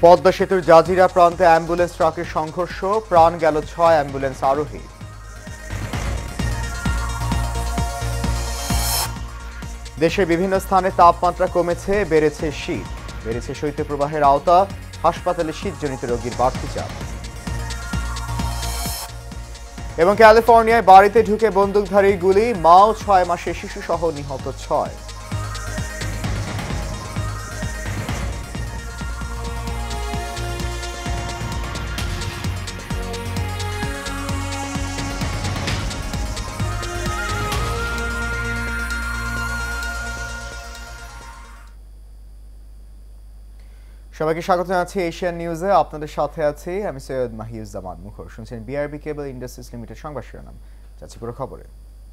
পদ্মা সেতুর জাজিরা প্রান্তে অ্যাম্বুলেন্স ট্রাকের সংঘর্ষ, প্রাণ গেল ৬ অ্যাম্বুলেন্স আরোহী। দেশের বিভিন্ন স্থানে তাপমাত্রা কমেছে, বেড়েছে শীত, বেড়েছে শৈত্যপ্রবাহের আওতা, হাসপাতালে শীতজনিত রোগীর বাড়তি চাপ। এবং ক্যালিফোর্নিয়ায় বাড়িতে ঢুকে বন্দুকধারী গুলি, মা ও ৬ মাসের শিশুসহ নিহত ৬। সবাইকে স্বাগত জানাচ্ছি এশিয়ান নিউজে। আপনাদের সাথে আছি আমি সৈয়দ মাহিউজ্জামান মুখর। শুনছেন বিআরবি কেবল ইন্ডাস্ট্রিজ লিমিটেড সংবাদ শিরোনাম। যাচ্ছি পুরো খবরে।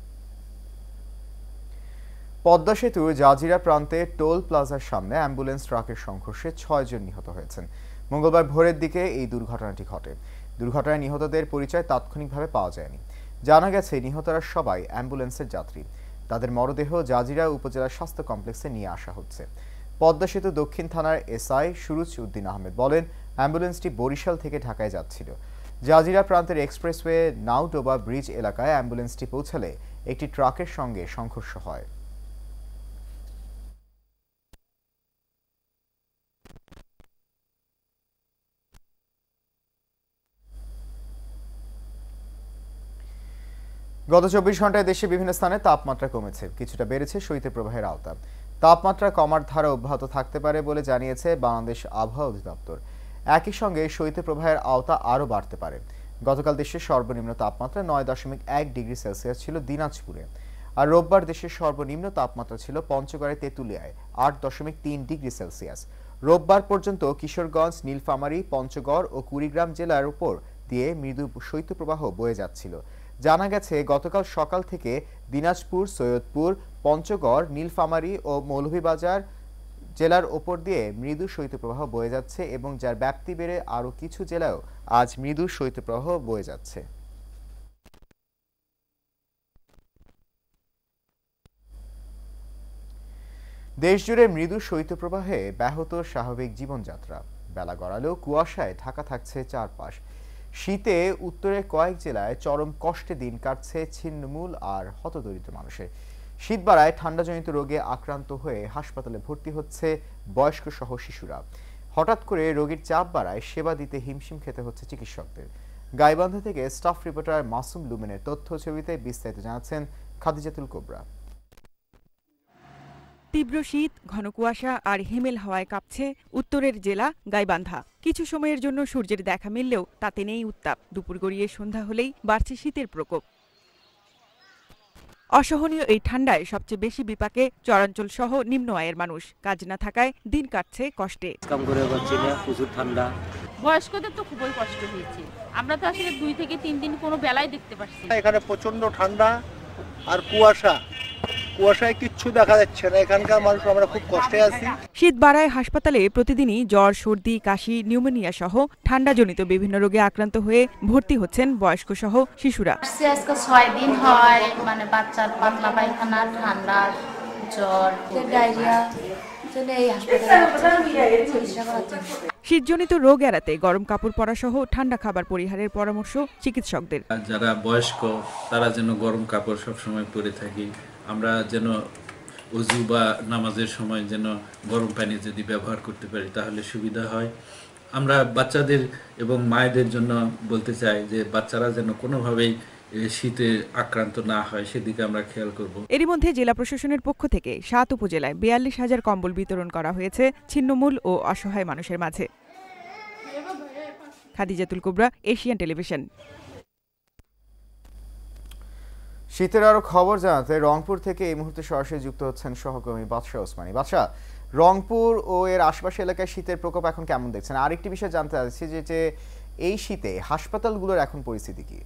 পদ্মা সেতুর জাজিরা প্রান্তে টোল প্লাজার সামনে অ্যাম্বুলেন্স ট্রাকের সংঘর্ষে ৬ জন নিহত হয়েছেন। মঙ্গলবার ভোরের দিকে এই দুর্ঘটনাটি ঘটে। দুর্ঘটনায় নিহতদের পরিচয় তাৎক্ষণিকভাবে পাওয়া যায়নি। জানা গেছে নিহতরা সবাই অ্যাম্বুলেন্সের যাত্রী। তাদের মরদেহ জাজিরা উপজেলা স্বাস্থ্য কমপ্লেক্সে নিয়ে আসা হচ্ছে। পদ্মা সেতু দক্ষিণ থানার এসআই সুরুজ উদ্দিন আহমেদ বলেন, অ্যাম্বুলেন্সটি বরিশাল থেকে ঢাকায় যাচ্ছিল। জাজিরা প্রান্তের এক্সপ্রেসওয়ে নাউডোবা ব্রিজ এলাকায় অ্যাম্বুলেন্সটি পৌঁছালে একটি ট্রাকের সঙ্গে সংঘর্ষ হয়। গত ২৪ ঘন্টায় দেশে বিভিন্ন স্থানে তাপমাত্রা কমেছে, কিছুটা বেড়েছে শৈত্যপ্রবাহের আওতা। তাপমাত্রা কমার ধারা অব্যাহত থাকতে পারে বলে জানিয়েছে বাংলাদেশ আবহাওয়া অধিদপ্তর। একই সঙ্গে শৈত্যপ্রবাহের আওতা আরও বাড়তে পারে। গতকাল দেশের সর্বনিম্ন তাপমাত্রা ৯.১ ডিগ্রি সেলসিয়াস ছিল দিনাজপুরে। আর রোববার দেশের সর্বনিম্ন তাপমাত্রা ছিল পঞ্চগড়ে তেঁতুলিয়ায় ৮.৩ ডিগ্রি সেলসিয়াস। রোববার পর্যন্ত কিশোরগঞ্জ, নীলফামারী, পঞ্চগড় ও কুড়িগ্রাম জেলার উপর দিয়ে মৃদু শৈত্যপ্রবাহ বয়ে যাচ্ছিল। জানা গেছে গতকাল সকাল থেকে দিনাজপুর, সৈয়দপুর, পঞ্চগড়, নীলফামারী ও মৌলভীবাজার জেলার ওপর দিয়ে মৃদু শৈত্যপ্রবাহ বয়ে যাচ্ছে এবং যার ব্যাপ্তি বেড়ে আরও কিছু জেলায়ও আজ মৃদু শৈত্যপ্রবাহ বয়ে যাচ্ছে। দেশজুড়ে মৃদু শৈত্যপ্রবাহে ব্যাহত স্বাভাবিক জীবনযাত্রা। বেলা গড়ালেও কুয়াশায় ঢাকা থাকছে চারপাশ। শীতে উত্তরের কয়েক জেলায় চরম কষ্টে দিন কাটছে ছিন্নমূল আর হতদরিদ্র মানুষের। শীত বাড়ায় ঠান্ডাজনিত রোগে আক্রান্ত হয়ে হাসপাতালে ভর্তি হচ্ছে বয়স্ক সহ শিশুরা। হঠাৎ করে রোগীর চাপ বাড়ায় সেবা দিতে হিমশিম খেতে হচ্ছে চিকিৎসকদের। গাইবান্ধা থেকে স্টাফ রিপোর্টার মাসুম লুমেনের তথ্য ছবিতে বিস্তারিত জানাচ্ছেন খাদিজাতুল কোবরা। তীব্র শীত, ঘন কুয়াশা আর হিমেল হাওয়ায় কাঁপছে উত্তরের জেলা গাইবান্ধা। কিছু সময়ের জন্য সূর্যের দেখা মিললেও তাতে নেই উত্তাপ। দুপুর গড়িয়ে সন্ধ্যা হলেই বাড়ছে শীতের প্রকোপ। অসহনীয় এই ঠান্ডায় সবচেয়ে বেশি বিপাকে চরাঞ্চল সহ নিম্ন আয়ের মানুষ। কাজ না থাকায় দিন কাটছে কষ্টে। প্রচুর ঠান্ডা, বয়স্কদের তো খুবই কষ্ট হয়েছে। আমরা তো আসলে 2 থেকে 3 দিন কোনো বেলায় দেখতে পাচ্ছি। এখানে প্রচন্ড ঠান্ডা আর কুয়াশায় কিচ্ছু দেখা যাচ্ছে না। এখানকার মানুষ আমরা খুব কষ্টে আছি। শীত বাড়ায় হাসপাতালে প্রতিদিনই জ্বর, সর্দি, কাশি, নিউমোনিয়া সহ ঠান্ডাজনিত বিভিন্ন রোগে আক্রান্ত হয়ে ভর্তি হচ্ছেন বয়স্ক সহ শিশুরা। আজকে 6 দিন হয়, মানে বাচ্চার পাতলা পায়খানা, ঠান্ডা, জ্বর, ডায়রিয়া। শীতজনিত রোগ এড়াতে গরম কাপড় পরা সহ ঠান্ডা খাবার পরিহারের পরামর্শ চিকিৎসকদের। যারা বয়স্ক তারা যেন গরম কাপড় সবসময় পরে থাকি। আমরা যেন ওযু বা নামাজের সময় যেন গরম পানি যদি ব্যবহার করতে পারি তাহলে সুবিধা হয়। আমরা বাচ্চাদের এবং মায়েদের জন্য বলতে চাই যে বাচ্চারা যেন কোনোভাবেই শীতে আক্রান্ত না হয় সেদিকে আমরা খেয়াল করব। এরই মধ্যে জেলা প্রশাসনের পক্ষ থেকে ৭ উপজেলায় ৪২,০০০ কম্বল বিতরণ করা হয়েছে ছিন্নমূল ও অসহায় মানুষের মাঝে। Khadijatul Kobra, Asian television. শীতের আরো খবর জানাতে রংপুর থেকে এই মুহূর্তে সরাসরি যুক্ত হচ্ছেন সহকর্মী বাদশাহ ওসমানী। বাদশাহ, রংপুর ও এর আশপাশ এলাকায় শীতের প্রকোপ এখন কেমন দেখছেন? আরেকটি বিষয় জানতে চাচ্ছি যে এই শীতে হাসপাতালগুলোর এখন পরিস্থিতি কি?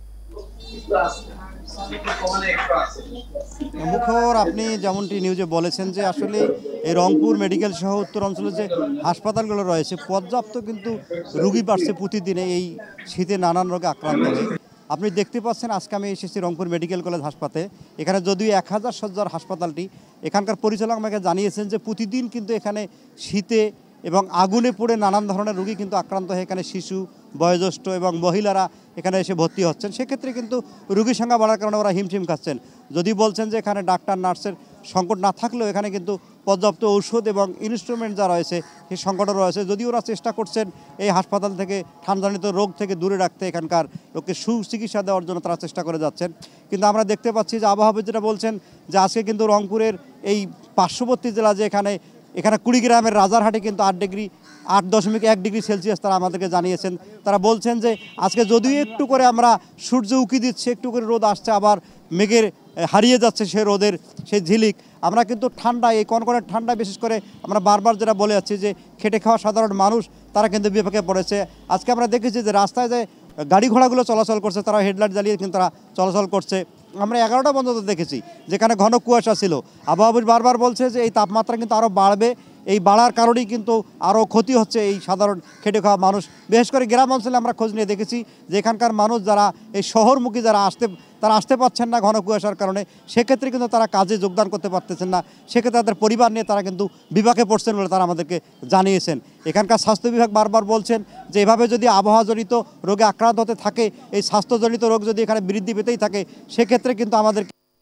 মুখর, আপনি যেমনটি নিউজে বলেছেন যে আসলে এই রংপুর মেডিকেল সহ উত্তর অঞ্চলে যে হাসপাতালগুলো রয়েছে পর্যাপ্ত কিন্তু রোগী বাড়ছে প্রতিদিনে এই শীতে নানান রোগে আক্রান্ত হয়ে। আপনি দেখতে পাচ্ছেন আজকে আমি এসেছি রংপুর মেডিকেল কলেজ হাসপাতালে। এখানে যদিও 1000 শয্যার হাসপাতালটি, এখানকার পরিচালক আমাকে জানিয়েছেন যে প্রতিদিন কিন্তু এখানে শীতে এবং আগুনে পুড়ে নানান ধরনের রোগী কিন্তু আক্রান্ত হয়ে এখানে শিশু, বয়োজ্যেষ্ঠ এবং মহিলারা এখানে এসে ভর্তি হচ্ছেন। সেক্ষেত্রে কিন্তু রোগীর সংখ্যা বাড়ার কারণে ওরা হিমশিম খাচ্ছেন। যদি বলছেন যে এখানে ডাক্তার নার্সের সংকট না থাকলেও এখানে কিন্তু পর্যাপ্ত ঔষধ এবং ইনস্ট্রুমেন্ট যা রয়েছে সেই সংকটও রয়েছে। যদিও ওরা চেষ্টা করছেন এই হাসপাতাল থেকে ঠান্ডাজনিত রোগ থেকে দূরে রাখতে, এখানকার লোককে সুচিকিৎসা দেওয়ার জন্য তারা চেষ্টা করে যাচ্ছেন। কিন্তু আমরা দেখতে পাচ্ছি যে আবহাওয়া যেটা বলছেন যে আজকে কিন্তু রংপুরের এই পার্শ্ববর্তী জেলা যে এখানে কুড়িগ্রামের রাজারহাটে কিন্তু 8.1 ডিগ্রি সেলসিয়াস তারা আমাদেরকে জানিয়েছেন। তারা বলছেন যে আজকে যদিও একটু করে আমরা সূর্য উঁকি দিচ্ছে, একটু করে রোদ আসছে, আবার মেঘের হারিয়ে যাচ্ছে সে রোদের সেই ঝিলিক, আমরা কিন্তু ঠান্ডায়, এই কনকনের ঠান্ডায় বিশেষ করে আমরা বারবার যেটা বলে যাচ্ছি যে খেটে খাওয়া সাধারণ মানুষ তারা কিন্তু বিপাকে পড়েছে। আজকে আমরা দেখেছি যে রাস্তায় যে গাড়ি ঘোড়াগুলো চলাচল করছে তারা হেডলাইট জ্বালিয়ে কিন্তু তারা চলাচল করছে। আমরা 11টা পর্যন্ত দেখেছি যেখানে ঘন কুয়াশা ছিল। আবহাওয়াবিদ বারবার বলছে যে এই তাপমাত্রা কিন্তু আরও বাড়বে, এই বাড়ার কারণেই কিন্তু আরও ক্ষতি হচ্ছে এই সাধারণ খেটে খাওয়া মানুষ। বিশেষ করে গ্রাম অঞ্চলে আমরা খোঁজ নিয়ে দেখেছি যে এখানকার মানুষ যারা এই শহরমুখী যারা তারা আসতে পারছেন না ঘন কুয়াশার কারণে, সেক্ষেত্রে কিন্তু তারা কাজে যোগদান করতে পারতেছেন না। সেক্ষেত্রে তাদের পরিবার নিয়ে তারা কিন্তু বিপাকে পড়ছেন বলে তারা আমাদেরকে জানিয়েছেন। এখানকার স্বাস্থ্য বিভাগ বারবার বলছেন যে এভাবে যদি আবহাওয়াজনিত রোগে আক্রান্ত হতে থাকে, এই স্বাস্থ্যজনিত রোগ যদি এখানে বৃদ্ধি পেতেই থাকে, সেক্ষেত্রে কিন্তু আমাদের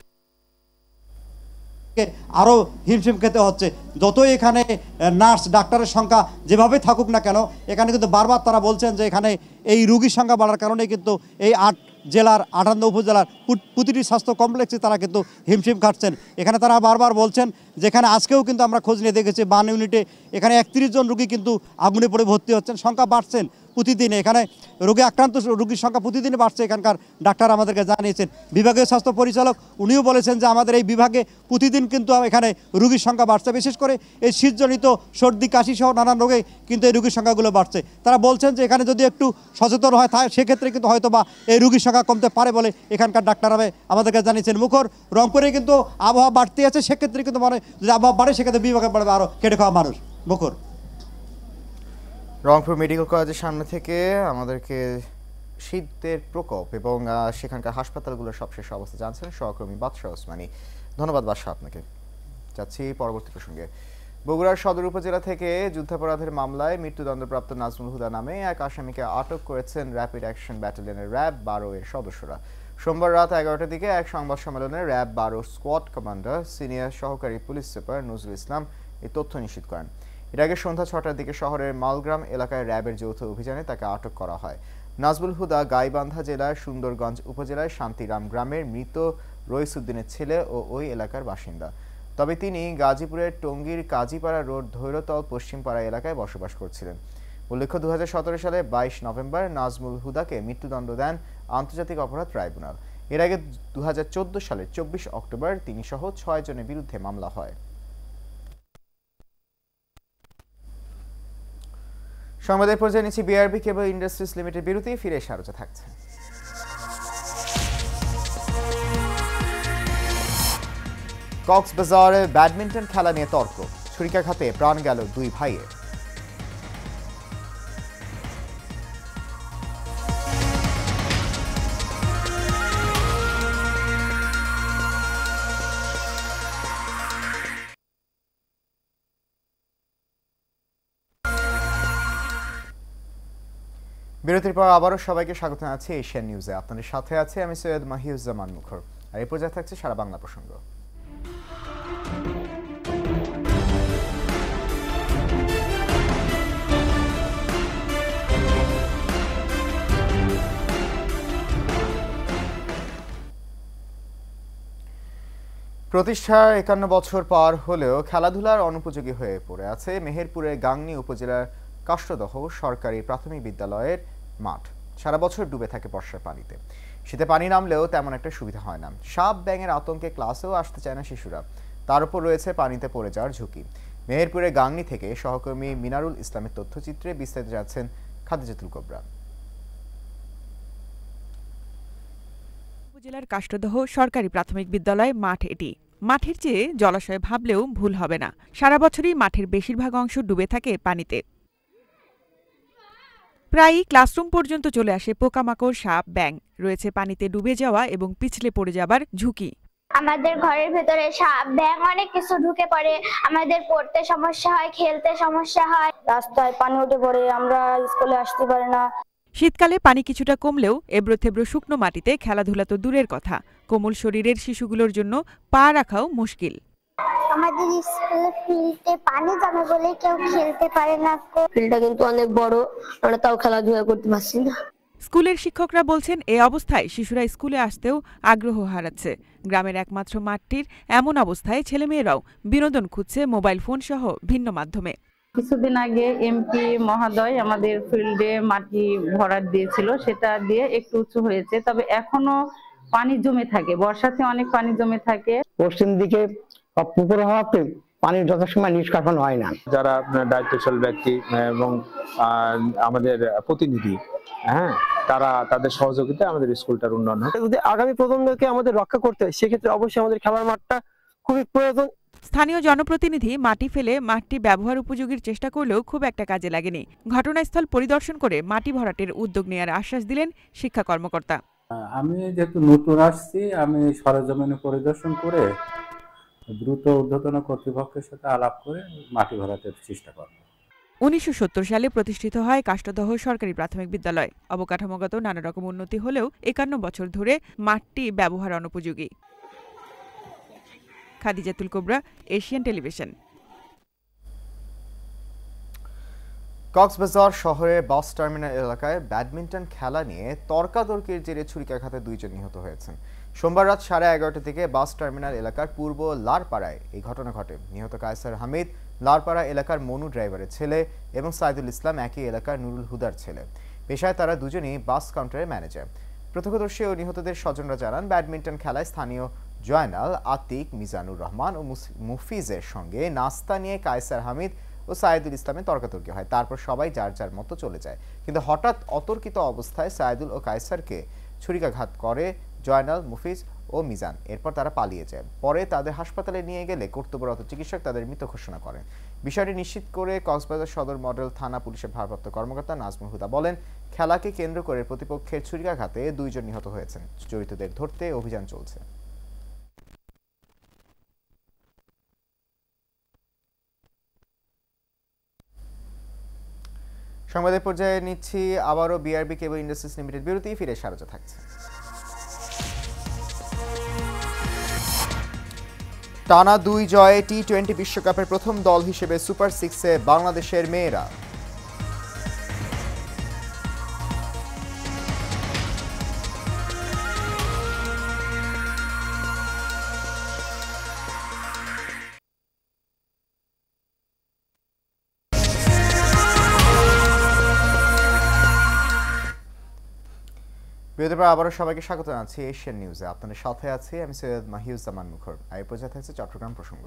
আরও হিমশিম খেতে হচ্ছে। যতই এখানে নার্স ডাক্তারের সংখ্যা যেভাবে থাকুক না কেন, এখানে কিন্তু বারবার তারা বলছেন যে এখানে এই রোগীর সংখ্যা বাড়ার কারণে কিন্তু এই 8 জেলার 58 উপজেলার প্রতিটি স্বাস্থ্য কমপ্লেক্সে তারা কিন্তু হিমশিম খাচ্ছেন। এখানে তারা বারবার বলছেন যেখানে আজকেও কিন্তু আমরা খোঁজ নিয়ে দেখেছি 52 ইউনিটে এখানে 31 জন রোগী কিন্তু আগুনে পড়ে ভর্তি হচ্ছেন। সংখ্যা বাড়ছেন প্রতিদিনে, এখানে রোগে আক্রান্ত রোগীর সংখ্যা প্রতিদিনে বাড়ছে, এখানকার ডাক্তার আমাদেরকে জানিয়েছেন। বিভাগীয় স্বাস্থ্য পরিচালক উনিও বলেছেন যে আমাদের এই বিভাগে প্রতিদিন কিন্তু এখানে রোগীর সংখ্যা বাড়ছে। বিশেষ করে এই শীতজনিত সর্দি কাশি সহ নানান রোগে কিন্তু এই রোগীর সংখ্যাগুলো বাড়ছে। তারা বলছেন যে এখানে যদি একটু সচেতন হয় সেক্ষেত্রে কিন্তু হয়তো বা এই রোগীর সংখ্যা কমতে পারে বলে এখানকার ডাক্তাররা আমাদেরকে জানিয়েছেন। মুখর রংপুরে কিন্তু আবহাওয়া বাড়তে আছে, সেক্ষেত্রে কিন্তু মানে যদি আবহাওয়া বাড়ে সেক্ষেত্রে বিভাগে বাড়বে আরও খেটে খাওয়া মানুষ। মুখর রংপুর মেডিকেল কলেজের সামনে থেকে আমাদেরকে শীতের প্রকোপ এবং সেখানকার হাসপাতালগুলোর সবশেষ অবস্থা জানছেন সহকর্মী বাদশা ওসমানী। ধন্যবাদ বাদশা আপনাকে। যাচ্ছি পরবর্তী প্রসঙ্গে। বগুড়ার সদর উপজেলা থেকে যুদ্ধাপরাধের মামলায় মৃত্যুদণ্ডপ্রাপ্ত নাজমুল হুদা নামে এক আসামিকে আটক করেছেন র্যাপিড অ্যাকশন ব্যাটালিয়নের র্যাব 12 এর সদস্যরা। সোমবার রাত 11টার দিকে এক সংবাদ সম্মেলনে র্যাব 12 স্কোয়াড কমান্ডার সিনিয়র সহকারী পুলিশ সুপার নজরুল ইসলাম এই তথ্য নিশ্চিত করেন। এর আগে সন্ধ্যা 6টার দিকে শহরের মালগ্রাম এলাকায় র্যাবের যৌথ অভিযানে তাকে আটক করা হয়। নাজমুল হুদা গাইবান্ধা জেলার সুন্দরগঞ্জ উপজেলার শান্তিরাম গ্রামের মৃত রইসুদ্দিনের ছেলে ও ওই এলাকার বাসিন্দা। তবে তিনি গাজীপুরের টঙ্গীর কাজীপাড়া রোড ধৈরতল পশ্চিমপাড়া এলাকায় বসবাস করছিলেন। উল্লেখ্য 2017 সালে 22 নভেম্বর নাজমুল হুদাকে মৃত্যুদণ্ড দেন আন্তর্জাতিক অপরাধ ট্রাইব্যুনাল। এর আগে 2014 সালের 24 অক্টোবর তিনি সহ 6 জনের বিরুদ্ধে মামলা হয়। সংবাদের পর্যায়ে নিচ্ছি বিআরবি কেবল ইন্ডাস্ট্রিজ লিমিটেড বিরতি, ফিরে এসে আলোচনা থাকছে। কক্সবাজারে ব্যাডমিন্টন খেলা নিয়ে তর্ক, ছুরিকাঘাতে প্রাণ গেল 2 ভাইয়ের। বিরতির পর আবারও সবাইকে স্বাগত জানাচ্ছি এশিয়ান নিউজে। আপনাদের সাথে আছে আমি সৈয়দ মাহিউজ্জামান মুখর। আর এই পর্যায়ে থাকছে সারা বাংলা প্রসঙ্গ। প্রতিষ্ঠার 51 বছর পার হলেও খেলাধুলার অনুপযোগী হয়ে পড়ে আছে মেহেরপুরের গাংনী উপজেলার কাষ্টদহ সরকারি প্রাথমিক বিদ্যালয়ের মাঠ। সারা বছর ডুবে থাকে বর্ষার পানিতে। শীতে পানি নামলেও তেমন একটা সুবিধা হয় না। সাপ ব্যাঙের আতঙ্কে ক্লাসেও আসতে চায় না শিশুরা, তার উপর রয়েছে পানিতে পড়ে যাওয়ার ঝুঁকি। মেহেরপুরের গাংনী থেকে সহকর্মী মিনারুল ইসলামের তথ্যচিত্রে বিস্তারিত যাচ্ছেন খাদিজাতুল কোবরা। উপজেলার কাষ্টদহ সরকারি প্রাথমিক বিদ্যালয় মাঠ এটি। মাঠের চেয়ে জলাশয় ভাবলেও ভুল হবে না। সারা বছরই মাঠের বেশিরভাগ অংশ ডুবে থাকে পানিতে। প্রায়ই ক্লাসরুম পর্যন্ত চলে আসে পোকামাকড়, সাপ, ব্যাঙ। রয়েছে পানিতে ডুবে যাওয়া এবং পিছলে পড়ে যাবার ঝুঁকি। আমাদের ঘরের ভেতরে সাপ ব্যাঙ অনেক কিছু ঢুকে পড়ে, আমাদের পড়তে সমস্যা হয়, খেলতে সমস্যা হয়, রাস্তায় পানি উঠে পড়ে, আমরা স্কুলে আসতে পারি না। শীতকালে পানি কিছুটা কমলেও এবড়ো থেবড়ো শুকনো মাটিতে খেলাধুলা তো দূরের কথা, কোমল শরীরের শিশুগুলোর জন্য পা রাখাও মুশকিল। আমাদের স্কুলে ফিল্ডে পানি জমে বলে কেউ খেলতে পারে না। ফিল্ডটা কিন্তু অনেক বড়, আমরা তাও খেলাধুলা করতে পারছি না। স্কুলের শিক্ষকরা বলছেন, এই অবস্থায় শিশুরা স্কুলে আসতেও আগ্রহ হারাচ্ছে। গ্রামের একমাত্র মাঠটির এমন অবস্থায় ছেলেমেয়েরাও বিনোদন খুঁজছে মোবাইল ফোন সহ ভিন্ন মাধ্যমে। কিছুদিন আগে এমপি মহোদয় আমাদের ফিল্ডে মাটি ভরাট দিয়েছিল, সেটা দিয়ে একটু উঁচু হয়েছে, তবে এখনো পানি জমে থাকে, বর্ষাতে অনেক পানি জমে থাকে। পশ্চিম দিকে পুকুর হওয়াতে পানির যথাসময় নিষ্কাশন হয় না। যারা দায়িত্বশীল ব্যক্তি এবং আমাদের প্রতিনিধি, তারা তাদের সহযোগিতায় আমাদের স্কুলটার উন্নয়ন হয়। যদি আগামী প্রজন্মকে আমাদের রক্ষা করতে হয়, সেক্ষেত্রে অবশ্যই আমাদের খেলার মাঠটা খুবই প্রয়োজন। স্থানীয় জনপ্রতিনিধি মাটি ফেলে মাঠটি ব্যবহার উপযোগীর চেষ্টা করলেও খুব একটা কাজে লাগেনি। ঘটনাস্থল পরিদর্শন করে মাটি ভরাটের উদ্যোগ নেওয়ার আশ্বাস দিলেন শিক্ষা কর্মকর্তা। আমি যেহেতু নতুন আসছি, আমি সরেজমিনে পরিদর্শন করে দ্রুত ঊর্ধ্বতন কর্তৃপক্ষের সাথে আলাপ করে মাটি ভরাটের চেষ্টা করব। 1970 সালে প্রতিষ্ঠিত হয় কাষ্টদহ সরকারি প্রাথমিক বিদ্যালয়। অবকাঠামোগত নানা রকম উন্নতি হলেও 51 বছর ধরে মাঠটি ব্যবহার অনুপযোগী। Khadijatul Kobra, Asian television. কক্সবাজার শহরের বাস টার্মিনাল এলাকায় ব্যাডমিন্টন খেলা নিয়ে তর্কাতর্কির জেরে ছুরিকাঘাতে 2 জন নিহত হয়েছেন। সোমবার রাত 11:30 থেকে বাস টার্মিনাল এলাকার পূর্ব লারপাড়ায় এই ঘটনা ঘটে। নিহত কায়সার হামিদ লারপাড়া এলাকার মনু ড্রাইভারের ছেলে এবং সাইদুল ইসলাম একই এলাকার নুরুল হুদার ছেলে। পেশায় তারা দুজনই বাস কাউন্টারের ম্যানেজার। প্রত্যক্ষদর্শী ও নিহতদের স্বজনরা জানান, ব্যাডমিন্টন খেলায় স্থানীয় জয়নাল, আতিক, মিজানুর রহমান ও মুফিজের সঙ্গে নাস্তা নিয়ে কায়সার হামিদ ও সাইদুল ইসলামের তর্কাতর্কি হয়। তারপর সবাই যার যার মতো চলে যায়, কিন্তু হঠাৎ অতর্কিত অবস্থায় সাইদুল ও কায়সারকে ছুরিকাঘাত করে জয়নাল, মুফিজ ও মিজান। এরপর তারা পালিয়ে যায়। পরে তাদের হাসপাতালে নিয়ে গেলে কর্তব্যরত চিকিৎসক তাদের মৃত ঘোষণা করেন। বিষয়টি নিশ্চিত করে কক্সবাজার সদর মডেল থানা পুলিশের ভারপ্রাপ্ত কর্মকর্তা নাজমুল হুদা বলেন, খেলাকে কেন্দ্র করে প্রতিপক্ষের ছুরিকাঘাতে 2 জন নিহত হয়েছেন। জড়িতদের ধরতে অভিযান চলছে। সংবাদের পর্যায়ে নিচ্ছি আবারও বিআরবি কেবল ইন্ডাস্ট্রিজ লিমিটেড বিরতি, ফিরে স্বাগত থাকছে। টানা 2 জয়ে টি-20 বিশ্বকাপের প্রথম দল হিসেবে সুপার 6-এ বাংলাদেশের মেয়েরা। বিরতির পর আবারও সবাইকে স্বাগত জানাচ্ছি এশিয়ান নিউজে। আপনাদের সাথে আছি আমি সৈয়দ মাহিউজ্জামান মুখর। এই পর্যায়ে থাকছে চট্টগ্রাম প্রসঙ্গ।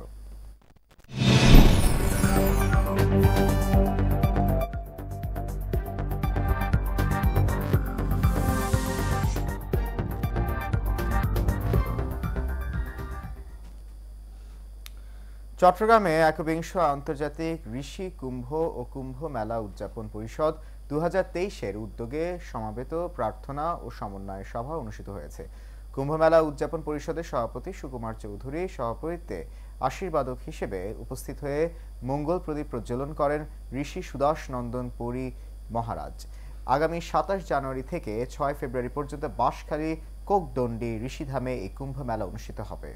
চট্টগ্রামে 21 আন্তর্জাতিক ঋষি কুম্ভ ও কুম্ভ মেলা উদযাপন পরিষদ 2023-এর উদ্যোগে সমাবেত প্রার্থনা ও সমন্বয় সভা অনুষ্ঠিত হয়েছে। কুম্ভ মেলা উদযাপন পরিষদের সভাপতি সুকুমার চৌধুরী সভাপতিত্বে আশীর্বাদক হিসেবে উপস্থিত হয়ে মঙ্গল প্রদীপ প্রজ্বলন করেন ঋষি সুদাস নন্দন পুরী মহারাজ। আগামী 27 জানুয়ারি থেকে 6 ফেব্রুয়ারি পর্যন্ত বাঁশখালী কোকদণ্ডী ঋষিধামে এই কুম্ভ মেলা অনুষ্ঠিত হবে।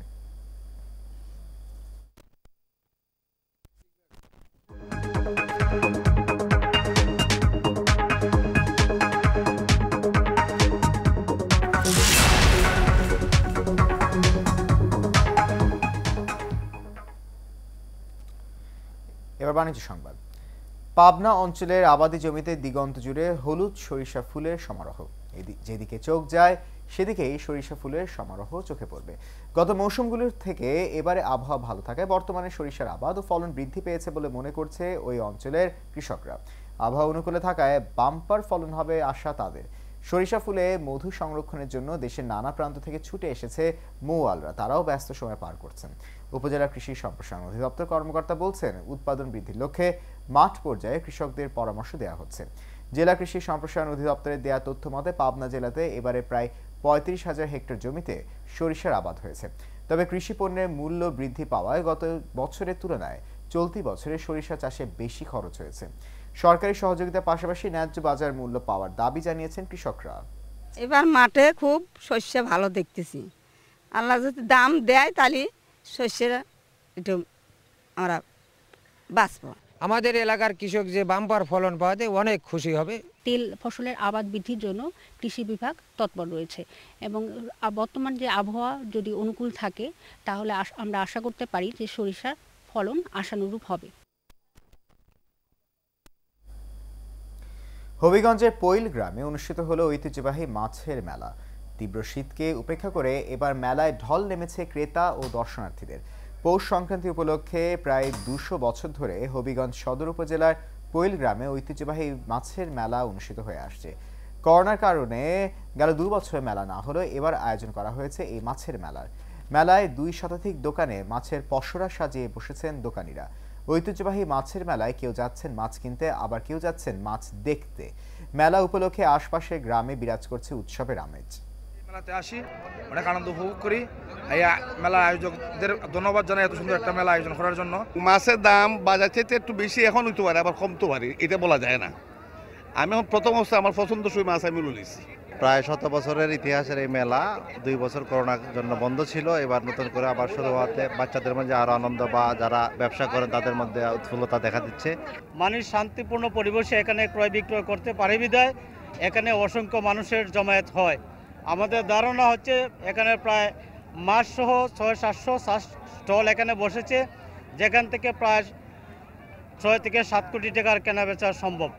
এবার বাণিজ্য সংবাদ। পাবনা অঞ্চলের আবাদি জমিতে দিগন্ত জুড়ে হলুদ সরিষা ফুলের সমারোহ। যেদিকে চোখ যায় সেদিকেই সরিষা ফুলের সমারোহ চোখে পড়বে। গত মৌসুমগুলোর থেকে এবারে আবহাওয়া ভালো থাকায় বর্তমানে সরিষার আবাদ ও ফলন বৃদ্ধি পেয়েছে বলে মনে করছে ওই অঞ্চলের কৃষকরা। আবহাওয়া অনুকূলে থাকায় বাম্পার ফলন হবে আশা তাদের। সরিষা ফুলে মধু সংরক্ষণের জন্য দেশের নানা প্রান্ত থেকে ছুটে এসেছে মৌয়ালরা, তারাও ব্যস্ত সময় পার করছেন। উপজেলা কৃষি সম্প্রসারণ অধিদপ্তর কর্মকর্তা বলছেন, উৎপাদন বৃদ্ধির লক্ষ্যে মাঠ পর্যায়ে কৃষকদের পরামর্শ দেওয়া হচ্ছে। জেলা কৃষি সম্প্রসারণ অধিদপ্তরের দেয়া তথ্য মতে পাবনা জেলাতে এবারে প্রায় 35,000 হেক্টর জমিতে সরিষার আবাদ হয়েছে। তবে কৃষি পণ্যের মূল্য বৃদ্ধি পাওয়ায় গত বছরের তুলনায় চলতি বছরে সরিষা চাষে বেশি খরচ হয়েছে। সরকারি সহযোগিতার পাশাপাশি ন্যায্য বাজার মূল্য পাওয়ার দাবি জানিয়েছেন কৃষকরা। এবার মাঠে খুব শস্য ভালো দেখতেছি, আল্লাহ যদি দাম দেয় তাহলে শস্যের একটু আমরা বাঁচব। আমাদের এলাকার কৃষক যে বাম্পার ফলন পাওয়াতে অনেক খুশি হবে। তেল ফসলের আবাদ বৃদ্ধির জন্য কৃষি বিভাগ তৎপর রয়েছে এবং বর্তমান যে আবহাওয়া যদি অনুকূল থাকে তাহলে আমরা আশা করতে পারি যে সরিষার ফলন আশানুরূপ হবে। হবিগঞ্জের পৈল গ্রামে অনুষ্ঠিত হলো ঐতিহ্যবাহী মাছের মেলা। তীব্র শীতকে উপেক্ষা করে এবার মেলায় ঢল নেমেছে ক্রেতা ও দর্শনার্থীদের। পৌষ সংক্রান্তি উপলক্ষে প্রায় 200 বছর ধরে হবিগঞ্জ সদর উপজেলার পৈল গ্রামে ঐতিহ্যবাহী মাছের মেলা অনুষ্ঠিত হয়ে আসছে। করোনার কারণে গেল 2 বছর মেলা না হলেও এবার আয়োজন করা হয়েছে এই মাছের মেলার। মেলায় 2 শতাধিক দোকানে মাছের পসরা সাজিয়ে বসেছেন দোকানিরা। ঐতিহ্যবাহী মাছের মেলায় কেউ যাচ্ছেন মাছ কিনতে, আবার কেউ যাচ্ছেন মাছ দেখতে। মেলা উপলক্ষে আশপাশের গ্রামে বিরাজ করছে উৎসবের আমেজ। মেলাতে আসি, অনেক আনন্দ উপভোগ করি। মেলা আয়োজকদের ধন্যবাদ জানাই এত সুন্দর একটা মেলা আয়োজন করার জন্য। মাছের দাম বাজার চাইতে একটু বেশি এখন হইতে পারে, আবার কমতে পারে, এটা বলা যায় না। আমি এখন প্রথম অবস্থায় আমার পছন্দসই মাছ আমি লইছি। প্রায় 100 বছরের ইতিহাসের এই মেলা 2 বছর করোনার জন্য বন্ধ ছিল, এবার নতুন করে আবার শুরু হওয়াতে বাচ্চাদের মধ্যে আরো আনন্দ বা যারা ব্যবসা করেন তাদের মধ্যে উৎফুল্লতা দেখা দিচ্ছে। মানুষ শান্তিপূর্ণ পরিবেশে এখানে ক্রয় বিক্রয় করতে পারে বিধায় এখানে অসংখ্য মানুষের জমায়েত হয়। আমাদের ধারণা হচ্ছে এখানে প্রায় মাছ সহ 600-700 স্টল এখানে বসেছে, যেখান থেকে প্রায় 6 থেকে 7 কোটি টাকার কেনাবেচা সম্ভব।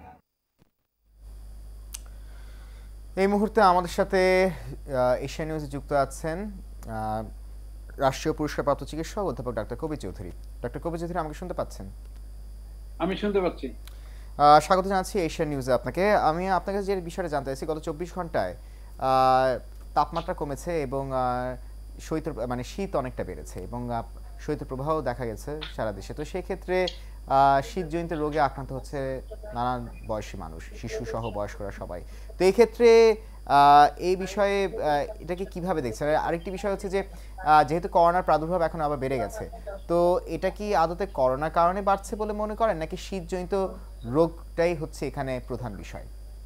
এই মুহূর্তে আমাদের সাথে এশিয়া নিউজে যুক্ত আছেন রাষ্ট্রীয় পুরস্কারপ্রাপ্ত চিকিৎসক অধ্যাপক ডাক্তার কবি চৌধুরী। ডাক্তার কবি চৌধুরী, আমাকে শুনতে পাচ্ছেন? আমি শুনতে পাচ্ছি। স্বাগত জানাচ্ছি এশিয়া নিউজে আপনাকে। আমি আপনার কাছে যে বিষয়টা জানতে চাইছি, গত 24 ঘন্টায় তাপমাত্রা কমেছে এবং শীত অনেকটা বেড়েছে এবং শৈত্যপ্রবাহ দেখা গেছে সারা দেশে। তো সেই ক্ষেত্রে শীতজনিত রোগে আক্রান্ত হচ্ছে নানান বয়সী মানুষ, শিশু সহ বয়স্করা সবাই। তো এই ক্ষেত্রে এই বিষয়ে এটাকে কিভাবে দেখছেন? আরেকটি বিষয় হচ্ছে যে যেহেতু করোনার প্রাদুর্ভাব এখন আবার বেড়ে গেছে, তো এটা কি আদতে করোনার কারণে বাড়ছে বলে মনে করেন, নাকি শীতজনিত রোগটাই হচ্ছে এখানে প্রধান বিষয়?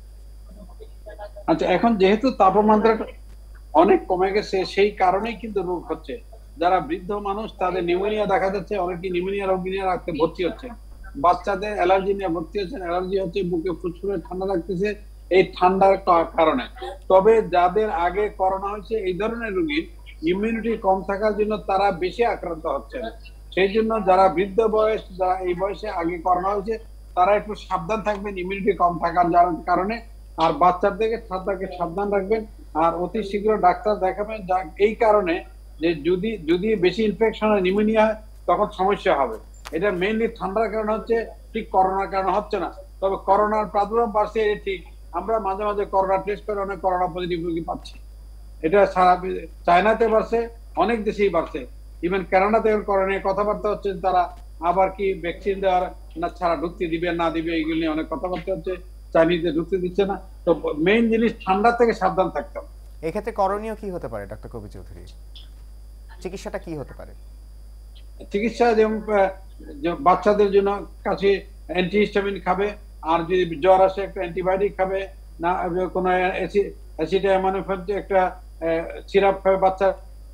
আচ্ছা, এখন যেহেতু তাপমাত্রা অনেক কমে গেছে সেই কারণেই কিন্তু রোগ হচ্ছে। যারা বৃদ্ধ মানুষ তাদের নিউমোনিয়া দেখা যাচ্ছে, অনেকে নিউমোনিয়া রোগ নিয়ে রাখতে ভর্তি হচ্ছে। বাচ্চাদের অ্যালার্জি নিয়ে ভর্তি হচ্ছে, অ্যালার্জি হচ্ছে, বুকে ফুসফুসে ঠান্ডা লাগতেছে এই ঠান্ডার কারণে। তবে যাদের আগে করোনা হয়েছে এই ধরনের রোগীর ইমিউনিটি কম থাকার জন্য তারা বেশি আক্রান্ত হচ্ছে। সেই জন্য যারা বৃদ্ধ বয়স, যারা এই বয়সে আগে করোনা হয়েছে তারা একটু সাবধান থাকবেন ইমিউনিটি কম থাকার কারণে। আর বাচ্চাদেরকে সাবধান রাখবেন আর অতি শীঘ্র ডাক্তার দেখাবেন। এই কারণে যে যদি বেশি ইনফেকশন হয়, নিউমোনিয়া হয়, তখন সমস্যা হবে। এটা মেইনলি ঠান্ডার কারণে হচ্ছে, ঠিক করোনার কারণে হচ্ছে না। তবে করোনার প্রাদুর্ভাব বাড়ছে, এটা ঠিক। আমরা মাঝে মাঝে করোনা টেস্ট করে অনেক করোনা পজিটিভ রোগী পাচ্ছি। এটা সারা চায়নাতে বাড়ছে, অনেক দেশেই বাড়ছে। ইভেন কানাডাতে করোনা নিয়ে কথাবার্তা হচ্ছে, তারা আবার কি ভ্যাকসিন দেওয়ার না ছাড়া ঢুকতে দিবে না দিবে এইগুলো নিয়ে অনেক কথাবার্তা হচ্ছে। চাইনিজে ঢুকতে দিচ্ছে না। তো মেইন জিনিস ঠান্ডা থেকে সাবধান থাকতে হবে। এক্ষেত্রে করণীয় কি হতে পারে ডাক্তার কবি চৌধুরী? চিকিৎসাটা কি হতে পারে? চিকিৎসা যেমন বাচ্চাদের জন্য কাছে অ্যান্টিহিস্টামিন খাবে, আর যদি জ্বর আসে একটা অ্যান্টিবায়োটিক খাবে, না কোনো অ্যাসিটামিনোফেন একটা সিরাপ খাবে বাচ্চা।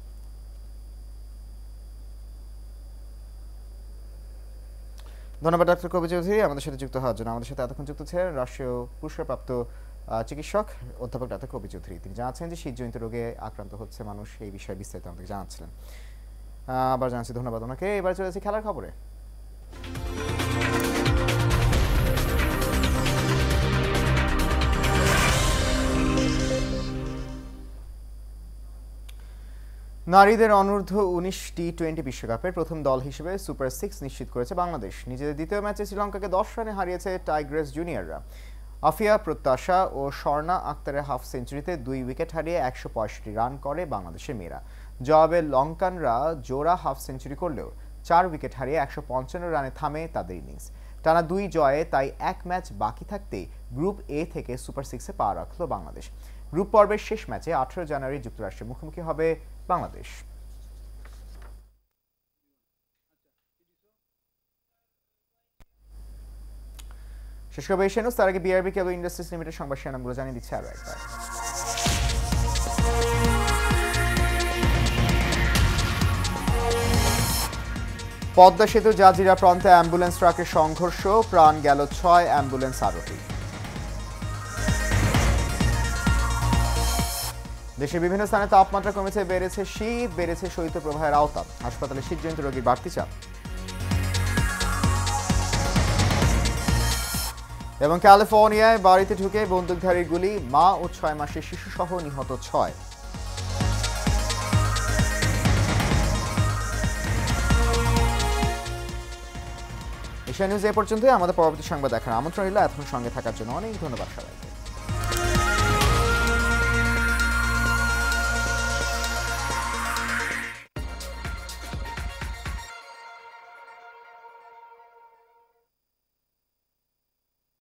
ধন্যবাদ ডাক্তার কবি চৌধুরী আমাদের সাথে যুক্ত হওয়ার জন্য। আমাদের সাথে এতক্ষণ যুক্ত ছিলেন রাষ্ট্রীয় পুরস্কারপ্রাপ্ত চিকিৎসক অধ্যাপক ডাক্তার কবি চৌধুরী। তিনি জানাচ্ছেন যে শীতজনিত রোগে আক্রান্ত হচ্ছে মানুষ, এই বিষয়ে বিস্তারিত আমাদের জানাচ্ছিলেন। আবার জানাচ্ছি ধন্যবাদ ওনাকে। এবার চলে যাচ্ছি খেলার খবরে। নারীদের অনূর্ধ্ব 19 টি20 বিশ্বকাপের প্রথম দল হিসেবে সুপার 6 নিশ্চিত করেছে বাংলাদেশ। নিজেদের দ্বিতীয় ম্যাচে শ্রীলঙ্কাকে 10 রানে হারিয়েছে টাইগ্রেস জুনিয়ররা। আফিয়া প্রত্যাশা ও স্বর্ণা আক্তারের হাফ সেঞ্চুরিতে 2 উইকেট হারিয়ে 165 রান করে বাংলাদেশের মেয়েরা। জবাবে লঙ্কানরা জোড়া হাফ সেঞ্চুরি করলেও 4 উইকেট হারিয়ে 155 রানে থামে তাদের ইনিংস। টানা 2 জয়ে তাই 1 ম্যাচ বাকি থাকতেই গ্রুপ এ থেকে সুপার 6-এ পা রাখল বাংলাদেশ। গ্রুপ পর্বের শেষ ম্যাচে 18 জানুয়ারি যুক্তরাষ্ট্রের মুখোমুখি হবে বাংলাদেশ। শেষ করবো এশিয়ান নিউজ, তার আগে বিআরবি কেবল ইন্ডাস্ট্রিজ লিমিটেড সংবাদ শিরোনামগুলো জানিয়ে দিচ্ছে আরো একবার। পদ্মা সেতু জাজিরা প্রান্তে অ্যাম্বুলেন্স ট্রাকের সংঘর্ষ, প্রাণ গেল 6 অ্যাম্বুলেন্স আরোহী। দেশের বিভিন্ন স্থানে তাপমাত্রা কমেছে, বেড়েছে শীত, বেড়েছে শৈত্যপ্রবাহের আওতা, হাসপাতালে শীতজনিত রোগীর বাড়তি চাপ। এবং ক্যালিফোর্নিয়ায় বাড়িতে ঢুকে বন্দুকধারীর গুলি, মা ও 6 মাসের শিশুসহ নিহত 6। এশিয়া নিউজ এ পর্যন্তই। আমাদের পরবর্তী সংবাদ দেখার আমন্ত্রণ রইল। এতক্ষণ সঙ্গে থাকার জন্য অনেক ধন্যবাদ সবাইকে।